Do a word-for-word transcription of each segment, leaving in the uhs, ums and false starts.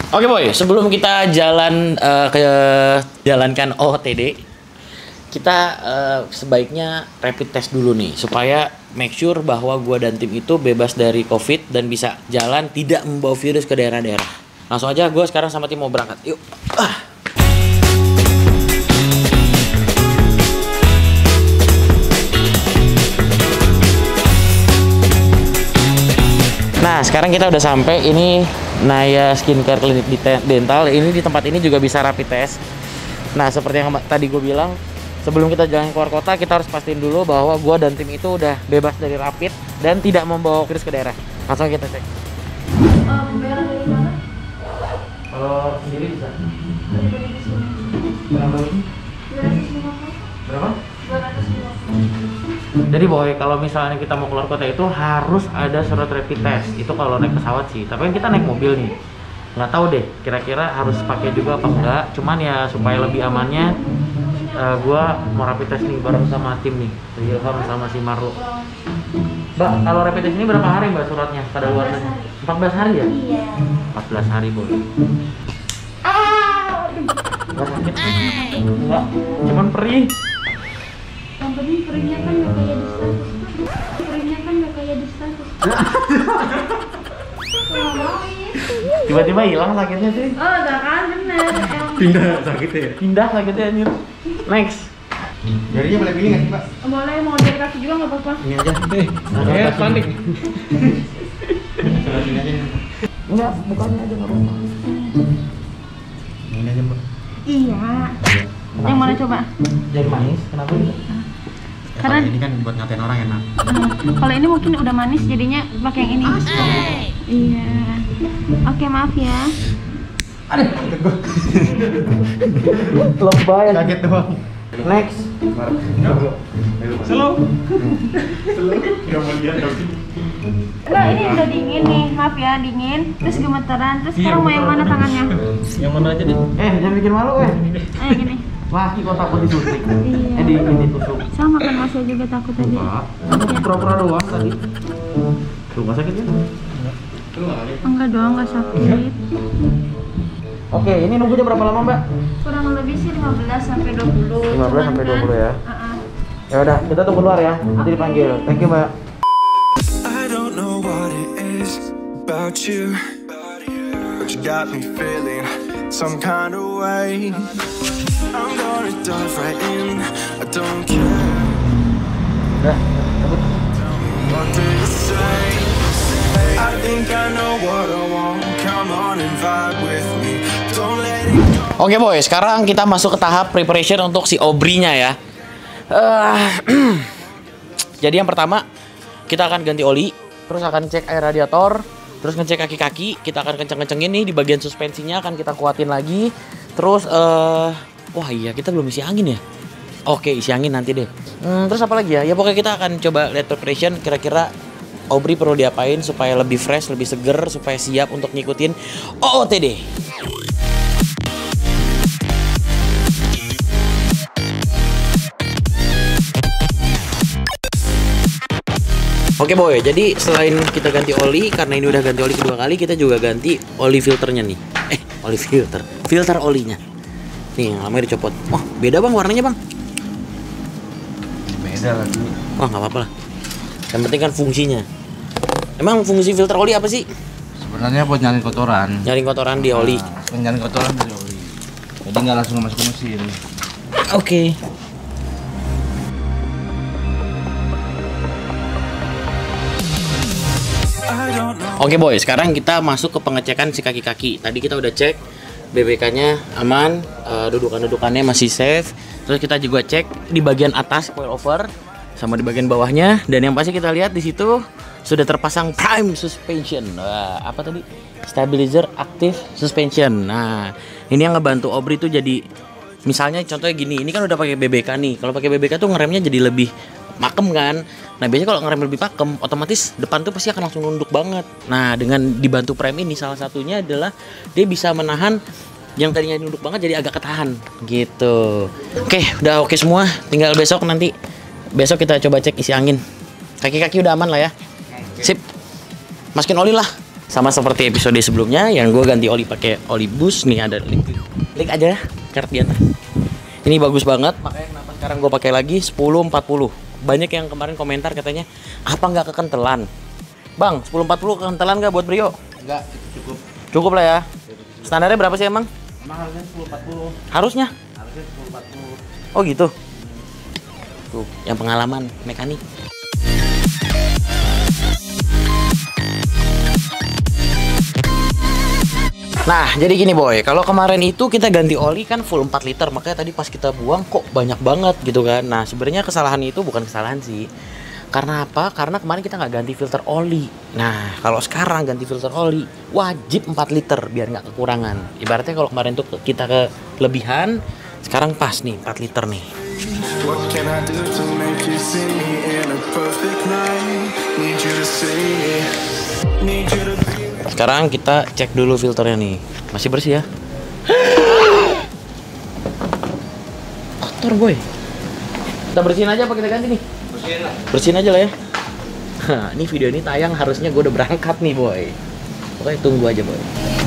Oke boy, sebelum kita jalan uh, ke jalankan O T D, kita uh, sebaiknya rapid test dulu nih supaya make sure bahwa gua dan tim itu bebas dari COVID dan bisa jalan tidak membawa virus ke daerah-daerah. Langsung aja gua sekarang sama tim mau berangkat. Yuk. Ah. Nah, sekarang kita udah sampai. Ini Naya Skincare Clinic Dental. Ini di tempat ini juga bisa rapid test. Nah, seperti yang tadi gue bilang, sebelum kita jalan keluar kota, kita harus pastiin dulu bahwa gue dan tim itu udah bebas dari rapid dan tidak membawa virus ke daerah. Langsung kita cek. Um, bayar dari mana? Kalau sendiri bisa. Berapa? Berapa? Jadi boy, kalau misalnya kita mau keluar kota itu harus ada surat rapid test. Itu kalau naik pesawat sih. Tapi kan kita naik mobil nih, nggak tahu deh kira-kira harus pakai juga apa enggak. Cuman ya supaya lebih amannya, uh, gua mau rapid test nih bareng sama tim nih, si Ilham sama si Marlo. Mbak, kalau rapid test ini berapa hari mbak suratnya pada luar negeri? empat belas hari ya? Iya. empat belas hari boy. Ah, nggak sakit? Enggak, cuman perih. Yang penting perihnya kan gak kayak di status. Perihnya kan gak kayak di status. Tiba-tiba hilang sakitnya sih. Oh, udah kan bener. Pindah sakitnya ya? Pindah sakitnya anjir. Next. Jarinya boleh pilih nggak sih, Pak? Boleh, mau dari kaki juga nggak apa-apa. Ini aja. Eh, ya, panik. Salah sini aja. Enggak, bukannya aja nggak apa-apa. Ini aja, Mbak. Iya. Kenapa Yang mana sih? coba? Jadi manis, kenapa gitu? Ya, Karena- kalau ini kan buat ngatain orang enak. Uh, kalau ini mungkin udah manis, jadinya pakai yang ini. Iya. Oke, maaf ya. Aduh, lebay aja. Kaget doang. Next. Slow. Slow. Gak mau lihat tapi. Enggak, ini udah dingin nih. Maaf ya, dingin. Terus gemeteran. Terus sekarang mau yang mana tangannya? Yang mana aja deh? Eh, jangan bikin malu eh. Ayo gini. Wah, kok takut disuntik. Iya. Eh, di ini tusuk. Sama kan Mas, saya juga takut tadi. Enggak. Pura-pura doang tadi. Tuh, nggak sakit ya? Enggak dong, enggak sakit. Oke, ini nunggunya berapa lama, Mbak? Kurang lebih sih lima belas sampai dua puluh. lima belas sampai dua puluh ya. Heeh. Ya udah, kita tunggu luar ya. Nanti dipanggil. Thank you, Mbak. I don't know what it is about you, but you got me feeling some kind of way. I'm gonna dive right in, I don't care. Udah, cabut. What do you say? I think I know what I want. Come on and vibe with me. Don't let it go. Oke boy, sekarang kita masuk ke tahap preparation untuk si Aubrey-nya ya. Uh, jadi yang pertama kita akan ganti oli, terus akan cek air radiator, terus ngecek kaki-kaki. Kita akan kenceng-kencengin nih di bagian suspensinya, akan kita kuatin lagi. Terus, uh, wah iya kita belum isi angin ya. Oke, isi angin nanti deh. Hmm, terus apa lagi ya? Ya pokoknya kita akan coba lihat preparation kira-kira Aubrey perlu diapain supaya lebih fresh, lebih seger, supaya siap untuk ngikutin O O T D. Oke boy, jadi selain kita ganti oli, karena ini udah ganti oli kedua kali, kita juga ganti oli filternya nih. Eh, oli filter, filter olinya. Nih, yang lama dicopot. Wah, beda bang warnanya bang. Beda lagi. Wah, nggak apa-apa lah. Yang penting kan fungsinya. Emang fungsi filter oli apa sih? Sebenarnya buat nyalin kotoran. Nyalin kotoran di oli. Nah, nyalin kotoran dari oli. Jadi nggak langsung masuk ke mesin. Oke. I don't know. Oke boy, sekarang kita masuk ke pengecekan si kaki-kaki. Tadi kita udah cek B B K-nya aman, uh, dudukan-dudukannya masih safe. Terus kita juga cek di bagian atas coil over sama di bagian bawahnya. Dan yang pasti kita lihat di situ sudah terpasang prime suspension. Wah, apa tadi? Stabilizer active suspension. Nah, ini yang ngebantu Aubrey tuh jadi, misalnya contohnya gini, ini kan udah pakai B B K nih. Kalau pakai B B K tuh ngeremnya jadi lebih makem kan. Nah biasanya kalau ngerem lebih pakem, otomatis depan tuh pasti akan langsung nunduk banget. Nah dengan dibantu prime ini, salah satunya adalah dia bisa menahan yang tadinya nunduk banget jadi agak ketahan gitu. Oke, udah oke semua. Tinggal besok nanti, besok kita coba cek isi angin. Kaki-kaki udah aman lah ya. Sip. Masukin oli lah. Sama seperti episode sebelumnya yang gue ganti oli pakai oli bus nih, ada link, link aja ya, karet di atas. Ini bagus banget, makanya kenapa sekarang gue pakai lagi sepuluh empat puluh. Banyak yang kemarin komentar katanya, apa nggak kekentelan? Bang, sepuluh empat puluh kekentelan nggak buat Brio? Enggak, itu cukup. Cukup lah ya. Standarnya berapa sih emang? Emang harusnya sepuluh empat puluh. Harusnya? Harusnya sepuluh empat puluh. Oh gitu. Tuh, yang pengalaman mekanik. Nah, jadi gini boy, kalau kemarin itu kita ganti oli kan full empat liter, makanya tadi pas kita buang kok banyak banget gitu kan. Nah, sebenarnya kesalahan itu bukan kesalahan sih. Karena apa? Karena kemarin kita nggak ganti filter oli. Nah, kalau sekarang ganti filter oli, wajib empat liter biar nggak kekurangan. Ibaratnya kalau kemarin tuh kita kelebihan, sekarang pas nih empat liter nih. What can I do to make you see me in a perfect night? Need you to see, need you to be. Sekarang kita cek dulu filternya nih. Masih bersih ya? Kotor boy. Kita bersihin aja apa kita ganti nih? Bersihin lah. Bersihin aja lah ya. Hah, ini video ini tayang harusnya gue udah berangkat nih boy. Pokoknya tunggu aja boy.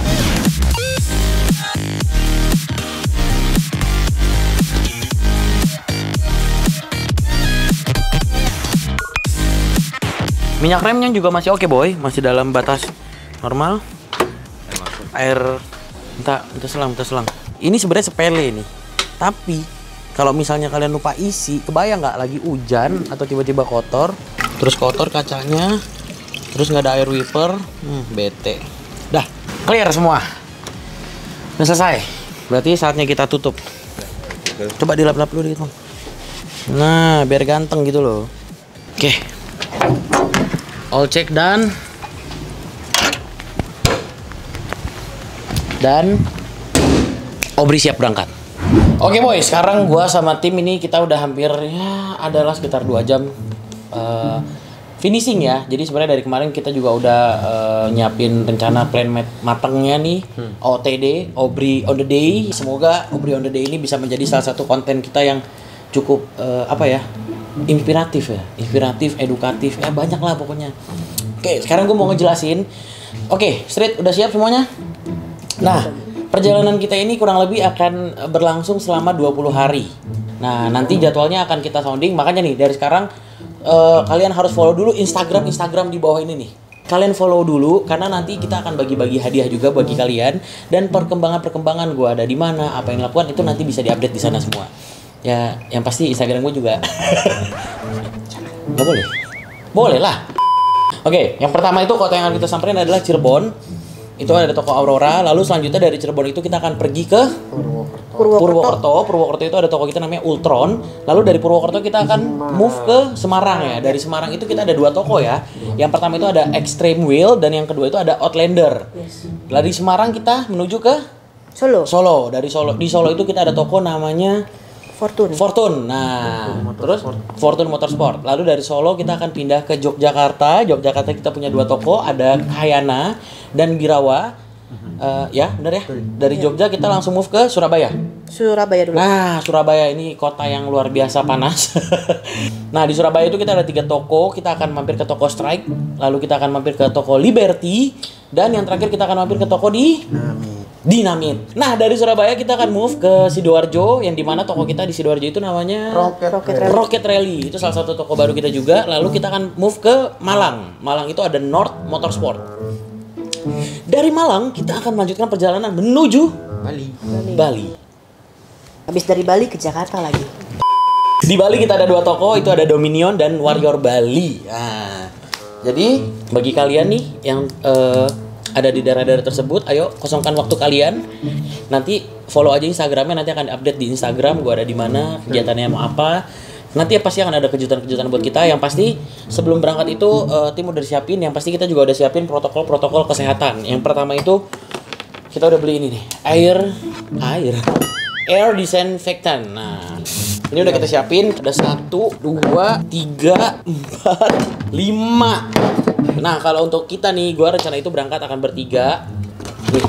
Minyak remnya juga masih oke boy, masih dalam batas normal. Air minta minta selang, minta selang. Ini sebenarnya sepele nih. Tapi kalau misalnya kalian lupa isi, kebayang nggak lagi hujan atau tiba-tiba kotor, terus kotor kacanya, terus nggak ada air wiper, hmm, bete. Dah, clear semua. Udah selesai. Berarti saatnya kita tutup. Coba dilap-lap dulu gitu. Nah, biar ganteng gitu loh. Oke. All check done. Dan Obri siap berangkat. Oke boy, sekarang gua sama tim ini kita udah hampir ya adalah sekitar dua jam uh, finishing ya. Jadi sebenarnya dari kemarin kita juga udah uh, nyiapin rencana plan mat- matangnya nih, hmm. O T D, Obri on the day. Semoga Obri on the day ini bisa menjadi salah satu konten kita yang cukup uh, apa ya? Inspiratif ya, inspiratif, edukatif, ya banyak lah pokoknya. Oke, sekarang gue mau ngejelasin. Oke, Street udah siap semuanya? Nah, perjalanan kita ini kurang lebih akan berlangsung selama dua puluh hari. Nah, nanti jadwalnya akan kita sounding. Makanya nih, dari sekarang uh, kalian harus follow dulu Instagram Instagram di bawah ini nih. Kalian follow dulu karena nanti kita akan bagi-bagi hadiah juga bagi kalian, dan perkembangan-perkembangan gue ada di mana, apa yang dilakukan itu nanti bisa diupdate di sana semua. Ya, yang pasti Instagram gue juga. Nggak boleh? Boleh lah. Oke, yang pertama itu kota yang akan kita samperin adalah Cirebon. Itu ada toko Aurora. Lalu selanjutnya dari Cirebon itu kita akan pergi ke Purwokerto. Purwokerto. Purwokerto itu ada toko kita namanya Ultron. Lalu dari Purwokerto kita akan move ke Semarang ya. Dari Semarang itu kita ada dua toko ya. Yang pertama itu ada Extreme Wheel dan yang kedua itu ada Outlander. Dari Semarang kita menuju ke Solo. Solo. Dari Solo, di Solo itu kita ada toko namanya Fortune. Fortune. Nah, Fortune terus Fortune Motorsport. Lalu dari Solo kita akan pindah ke Yogyakarta. Yogyakarta kita punya dua toko, ada Hayana dan Birawa. Uh, ya, benar ya? Dari Jogja kita langsung move ke Surabaya. Surabaya dulu. Nah, Surabaya ini kota yang luar biasa panas. Nah, di Surabaya itu kita ada tiga toko. Kita akan mampir ke toko Strike, lalu kita akan mampir ke toko Liberty, dan yang terakhir kita akan mampir ke toko di Dinamit. Nah, dari Surabaya kita akan move ke Sidoarjo, yang dimana toko kita di Sidoarjo itu namanya Rocket, Rocket Rally. Rocket Rally. Itu salah satu toko baru kita juga. Lalu kita akan move ke Malang. Malang itu ada North Motorsport. Dari Malang kita akan melanjutkan perjalanan menuju Bali. Bali. Bali. Habis dari Bali ke Jakarta lagi. Di Bali kita ada dua toko, itu ada Dominion dan Warrior Bali. Nah, jadi bagi kalian nih yang uh, ada di daerah-daerah tersebut, ayo kosongkan waktu kalian. Nanti follow aja Instagramnya, nanti akan update di Instagram gua ada di mana, kegiatannya mau apa. Nanti ya pasti akan ada kejutan-kejutan buat kita. Yang pasti sebelum berangkat itu uh, tim udah siapin. Yang pasti kita juga udah siapin protokol-protokol kesehatan. Yang pertama itu kita udah beli ini nih, air air air disinfectant. Nah, ini udah kita siapin. Ada satu, dua, tiga, empat, lima. Nah, kalau untuk kita nih, gua rencana itu berangkat akan bertiga. Nih,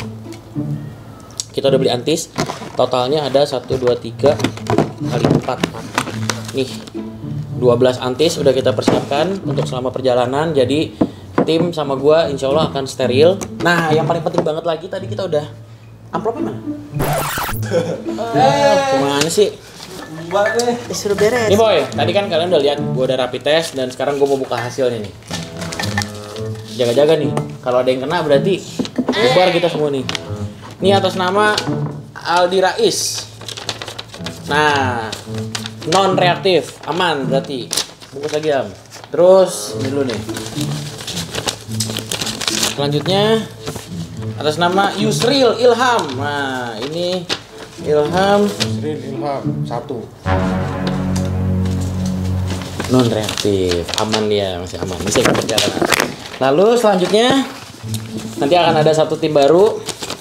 kita udah beli antis. Totalnya ada satu, dua, tiga kali empat. Nih, dua belas antis udah kita persiapkan untuk selama perjalanan. Jadi tim sama gua insya Allah akan steril. Nah, yang paling penting banget lagi tadi kita udah amplopnya mana? Eh, kemana sih? Disuruh beres. Nih boy, tadi kan kalian udah lihat gua udah rapid test dan sekarang gua mau buka hasilnya nih. Jaga-jaga nih, kalau ada yang kena berarti bubar kita semua nih. Ini atas nama Aldi Rais. Nah, non reaktif, aman berarti. Bungkus lagi Am. Terus ini dulu nih. Selanjutnya atas nama Yusril Ilham. Nah, ini Ilham. Yusril Ilham satu. Non reaktif, aman ya, masih aman, masih akan berjalan. Lalu selanjutnya nanti akan ada satu tim baru.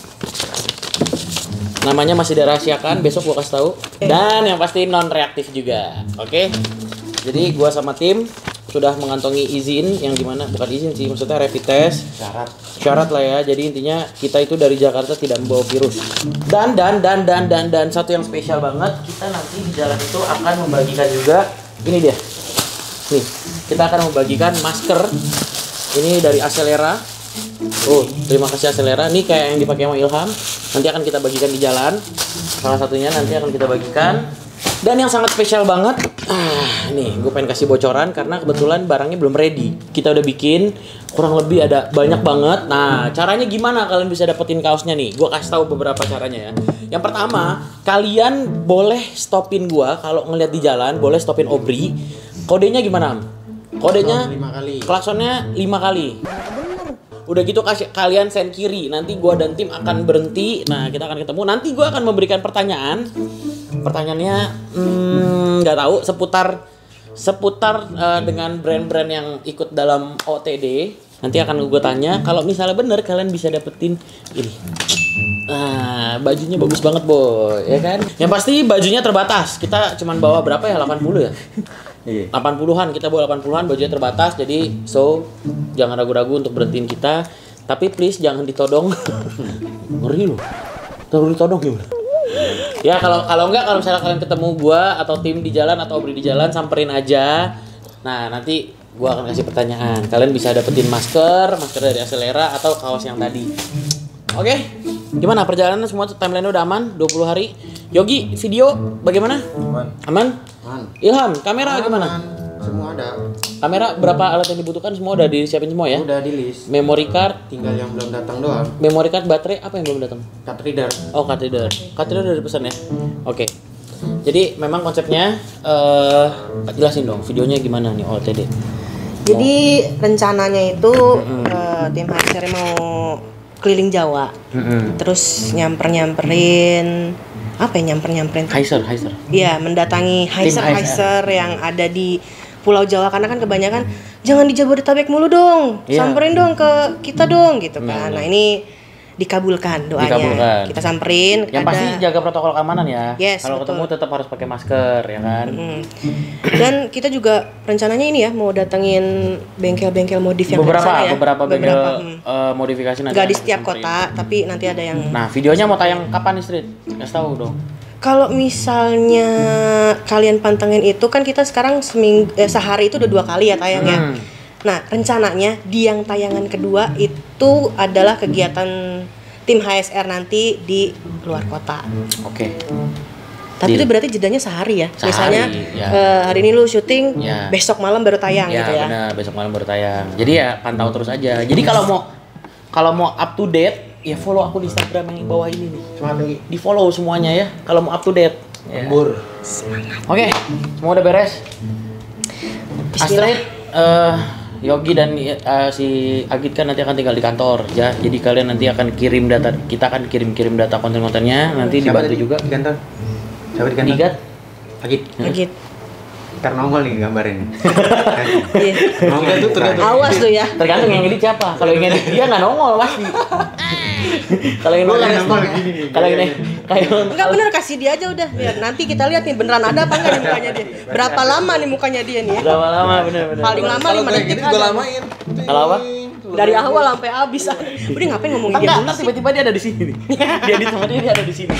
Namanya masih dirahasiakan, besok gua kasih tahu. Dan yang pasti non reaktif juga. Oke. Jadi gua sama tim sudah mengantongi izin yang dimana bukan izin sih, maksudnya rapid test. Syarat. Syarat lah ya. Jadi intinya kita itu dari Jakarta tidak membawa virus. Dan dan dan dan dan dan satu yang spesial banget, kita nanti di jalan itu akan membagikan juga ini dia. Nih, kita akan membagikan masker. Ini dari Acelera. Oh, terima kasih Acelera. Nih kayak yang dipakai sama Ilham. Nanti akan kita bagikan di jalan. Salah satunya nanti akan kita bagikan. Dan yang sangat spesial banget, ah, nih gue pengen kasih bocoran karena kebetulan barangnya belum ready. Kita udah bikin, kurang lebih ada banyak banget. Nah, caranya gimana kalian bisa dapetin kaosnya nih? Gue kasih tahu beberapa caranya ya. Yang pertama, kalian boleh stopin gue kalau ngeliat di jalan, boleh stopin Obri. Kodenya gimana? Am? Kodenya lima kali. Klaksonnya lima kali. Udah gitu kasih kalian send kiri. Nanti gua dan tim akan berhenti. Nah, kita akan ketemu. Nanti gua akan memberikan pertanyaan. Pertanyaannya nggak hmm, tahu seputar seputar uh, dengan brand-brand yang ikut dalam O T D. Nanti akan gue tanya. Kalau misalnya bener kalian bisa dapetin ini. Nah, bajunya bagus banget boy, ya kan? Yang pasti bajunya terbatas. Kita cuman bawa berapa ya? delapan puluh ya? Iya. delapan puluhan, kita bawa delapan puluhan, bajunya terbatas. Jadi so jangan ragu-ragu untuk berhentiin kita. Tapi please jangan ditodong. Ngeri loh. Terus ditodong gimana? Ya kalau kalau enggak, kalau misalnya kalian ketemu gua atau tim di jalan atau Obri di jalan, samperin aja. Nah, nanti gua akan kasih pertanyaan. Kalian bisa dapetin masker, masker dari Acelera atau kaos yang tadi. Oke. Gimana perjalanan semua timeline-nya udah aman? dua puluh hari. Yogi, video bagaimana? Aman. Aman? Aman. Ilham, kamera gimana? Semua ada. Kamera berapa alat yang dibutuhkan semua udah disiapin semua ya? Udah di list. Memory card, Tinggal yang belum datang doang. memory card, baterai apa yang belum datang? Card reader. Oh, card reader. Card reader udah dipesan ya? Oke. Jadi memang konsepnya eh jelasin dong videonya gimana nih O T D. Jadi rencananya itu eh, tim H S R mau keliling Jawa, terus nyamper-nyamperin apa ya nyamper-nyamperin? Heiser, Heiser. Iya, mendatangi Tim H S R. Heiser-Heiser yang ada di Pulau Jawa karena kan kebanyakan jangan di Jabodetabek mulu dong, Iya. samperin dong ke kita dong gitu kan. Benar. Nah ini dikabulkan doanya. Dikabulkan. Kita samperin. Yang ada- pasti jaga protokol keamanan ya. Yes, Kalau betul. ketemu tetap harus pakai masker ya kan. Mm. Dan kita juga rencananya ini ya mau datengin bengkel-bengkel modif yang beberapa ada di sana ya. beberapa bengkel hmm. eh, modifikasi nanti. Nggak di akan setiap disamperin. kota, tapi nanti ada yang. Nah, videonya mau tayang kapan nih Street? Kasih tahu dong. Kalau misalnya kalian pantengin itu kan kita sekarang seminggu eh, sehari itu udah dua kali ya tayangnya. Hmm. Nah rencananya di yang tayangan kedua itu adalah kegiatan tim H S R nanti di luar kota. Oke. Tapi Deal. itu berarti jedanya sehari ya. Sehari, Misalnya ya. eh, hari ini lu syuting, Ya. besok malam baru tayang Ya, gitu ya. benar, besok malam baru tayang. Jadi ya pantau terus aja. Jadi kalau mau kalau mau up to date, ya follow aku di Instagram yang di bawah ini nih. Semangat lagi. Di follow semuanya ya. Kalau mau up to date. Ya. Lembur. Oke, semua udah beres. Bismillah. Astrid, eh, Yogi dan eh, si Agit kan nanti akan tinggal di kantor ya. Jadi kalian nanti akan kirim data, kita akan kirim-kirim data konten-kontennya. Nanti Siapa dibantu tadi? juga. Di kantor. Siapa di kantor? Digat. Agit. Agit. Ntar nongol nih gambarin. Iya. Nongol tuh tergantung. Awas lu ya. Tergantung yang edit siapa. Kalau yang edit dia nggak nongol pasti. Kalau yang Gua nongol yang pasti. nongol gini nih, Kalau ini kayak Enggak bener, kasih dia aja udah. Biar nanti kita lihat nih beneran ada apa enggak nih mukanya dia. Berapa lama nih mukanya dia nih ya? berapa lama bener-bener. Paling lama lima detik Gua ada. lamain. Kalau apa? Dari awal sampai habis. Udah ngapain ngomongin dia Enggak, dulu ntar sih? tiba-tiba dia ada di sini nih. Dia di sama dia, dia ada di sini.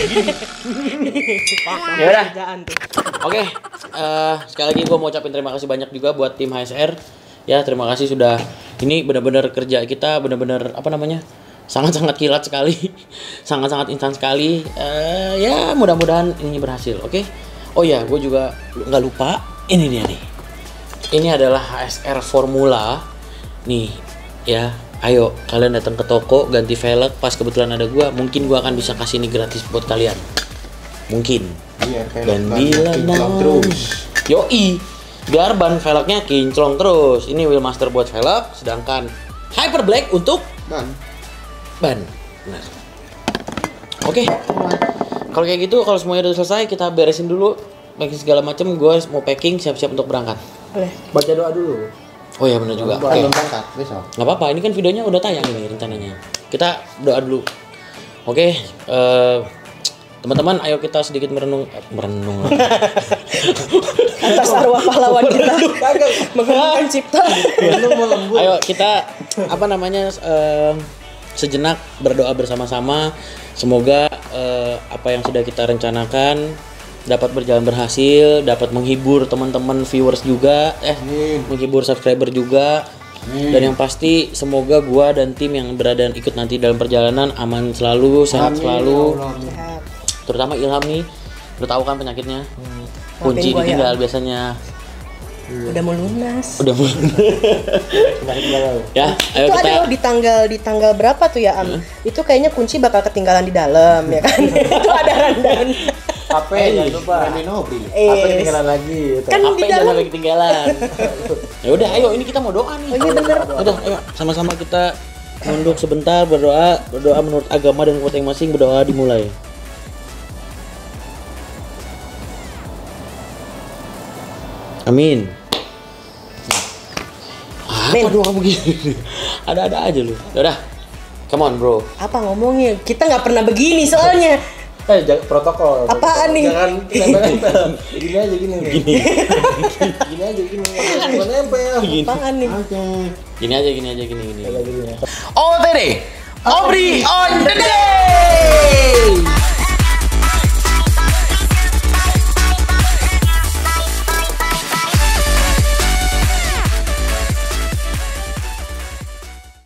Ya udah. Kerjaan tuh. Oke, eh, sekali lagi gue mau ucapin terima kasih banyak juga buat tim H S R Ya, terima kasih sudah. Ini benar-benar kerja kita benar-benar apa namanya? Sangat-sangat kilat sekali. Sangat-sangat instan sekali. Uh, ya, mudah-mudahan ini berhasil, oke? Okay? Oh ya, gue juga nggak lupa. Ini dia nih. Ini adalah H S R Formula. Nih, ya. Ayo, kalian datang ke toko ganti velg. Pas kebetulan ada gue, mungkin gue akan bisa kasih ini gratis buat kalian. Mungkin. Iya, gandilah terus. Yoi. Biar ban velgnya kinclong terus. Ini Wheelmaster buat velg, sedangkan Hyper Black untuk ban. Ban. Benar. Oke. Kalau kayak gitu, kalau semuanya udah selesai, kita beresin dulu, packing segala macam. Gue mau packing, siap-siap untuk berangkat. Boleh. Baca doa dulu. Oh iya benar juga. Oke. Oke. Berangkat besok. Nggak apa-apa, ini kan videonya udah tayang ini rencananya. Kita doa dulu. Oke, eh, teman-teman, ayo kita sedikit merenung, eh, merenung. Atas arwah pahlawan kita menggunakan cipta. Ayo kita apa namanya eh, sejenak berdoa bersama-sama. Semoga eh, apa yang sudah kita rencanakan dapat berjalan berhasil, dapat menghibur teman-teman viewers juga, eh Amin. menghibur subscriber juga. Amin. Dan yang pasti semoga gua dan tim yang berada ikut nanti dalam perjalanan aman selalu, sehat Amin, selalu. ya Allah. Sehat. Terutama Ilham nih, udah tahu kan penyakitnya. Kunci Maafin gua ya. ditinggal biasanya. Udah mau lunas. Udah mulai. Ya, ayo Itu kita. ada loh di tanggal di tanggal berapa tuh ya Am? Itu kayaknya kunci bakal ketinggalan di dalam ya kan. Itu ada rundown. H P jangan lupa. Mainin Nobri. Eh, H P ketinggalan lagi. Gitu. Kan H P di jangan dalam. sampai ketinggalan. Ya udah, ayo ini kita mau doa nih. Oh iya bener. Udah, ayo sama-sama kita nunduk sebentar berdoa, berdoa menurut agama dan kekuatan masing-masing, berdoa dimulai. Amin. Apa Amin. doa begini? Ada-ada aja lu. Udah. Come on, bro. Apa ngomongnya? Kita nggak pernah begini soalnya. Eh, jangan protokol. Apaan nih? Jangan nempel-nempel. Gini aja gini. Gini. Gini aja gini. Jangan nempel. Apaan nih? Oke. Gini aja, gini aja, gini gini. Gini ya. O T D. Obri on the day.